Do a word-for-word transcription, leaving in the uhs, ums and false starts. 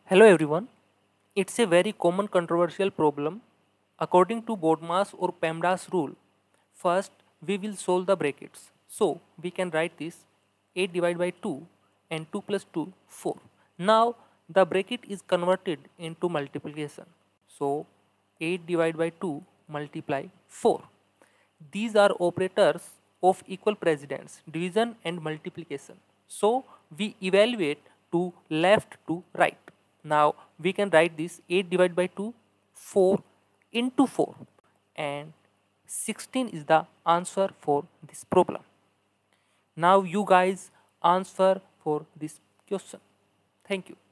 Hello everyone. It's a very common controversial problem. According to Bodmas or Pemdas rule, first we will solve the brackets. So we can write this eight divided by two and two plus two, four. Now the bracket is converted into multiplication. So eight divided by two multiply four. These are operators of equal precedence, division and multiplication. So we evaluate to left to right. Now we can write this eight divided by two, four into four, and sixteen is the answer for this problem. Now you guys answer for this question. Thank you.